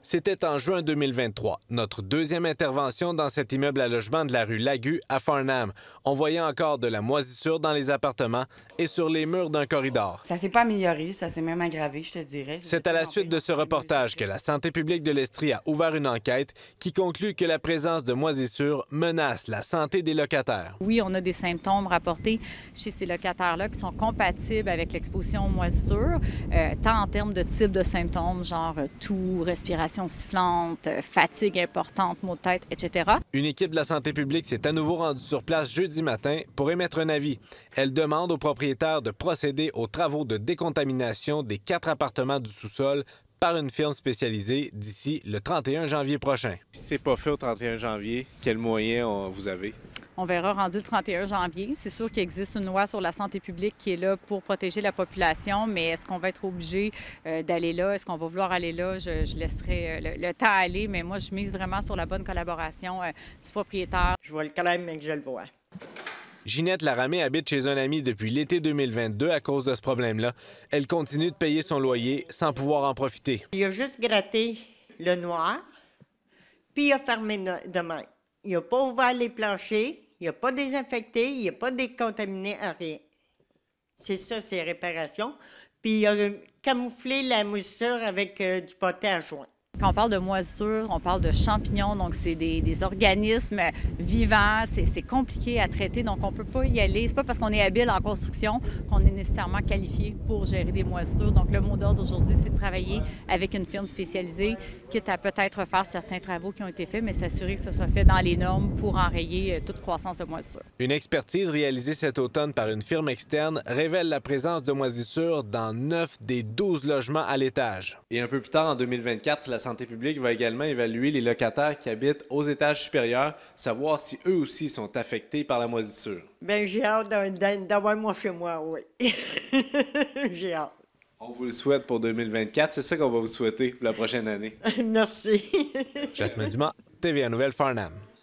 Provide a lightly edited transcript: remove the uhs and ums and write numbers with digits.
C'était en juin 2023, notre deuxième intervention dans cet immeuble à logement de la rue Lagu à Farnham. On voyait encore de la moisissure dans les appartements et sur les murs d'un corridor. Ça s'est pas amélioré, ça s'est même aggravé, je te dirais. C'est à la suite de ce reportage que la santé publique de l'Estrie a ouvert une enquête qui conclut que la présence de moisissures menace la santé des locataires. Oui, on a des symptômes rapportés chez ces locataires-là qui sont compatibles avec l'exposition aux moisissures, tant en termes de type de symptômes, genre toux, respiration sifflante, fatigue importante, maux de tête, etc. Une équipe de la santé publique s'est à nouveau rendue sur place jeudi matin pour émettre un avis. Elle demande aux propriétaires de procéder aux travaux de décontamination des 4 appartements du sous-sol par une firme spécialisée d'ici le 31 janvier prochain. Si c'est pas fait au 31 janvier, quels moyens vous avez? On verra rendu le 31 janvier. C'est sûr qu'il existe une loi sur la santé publique qui est là pour protéger la population, mais est-ce qu'on va être obligé d'aller là? Est-ce qu'on va vouloir aller là? Je laisserai le temps aller, mais moi, je mise vraiment sur la bonne collaboration du propriétaire. Je vois le calme, mais que je le vois. Ginette Laramé habite chez un ami depuis l'été 2022 à cause de ce problème-là. Elle continue de payer son loyer sans pouvoir en profiter. Il a juste gratté le noir, puis il a fermé demain. Il n'a pas ouvert les planchers, il n'a pas désinfecté, il n'a pas décontaminé à rien. C'est ça, ses réparations. Puis il a camouflé la moussure avec du poté à joint. Quand on parle de moisissures, on parle de champignons, donc c'est des organismes vivants, c'est compliqué à traiter, donc on ne peut pas y aller. C'est pas parce qu'on est habile en construction qu'on est nécessairement qualifié pour gérer des moisissures. Donc le mot d'ordre aujourd'hui, c'est de travailler avec une firme spécialisée, quitte à peut-être refaire certains travaux qui ont été faits, mais s'assurer que ce soit fait dans les normes pour enrayer toute croissance de moisissures. Une expertise réalisée cet automne par une firme externe révèle la présence de moisissures dans 9 des 12 logements à l'étage. Et un peu plus tard, en 2024, la santé publique va également évaluer les locataires qui habitent aux étages supérieurs, savoir si eux aussi sont affectés par la moisissure. Bien, j'ai hâte d'avoir moi chez moi, oui. J'ai hâte. On vous le souhaite pour 2024. C'est ça qu'on va vous souhaiter pour la prochaine année. Merci. Jasmin Dumas, TVA Nouvelle Farnham.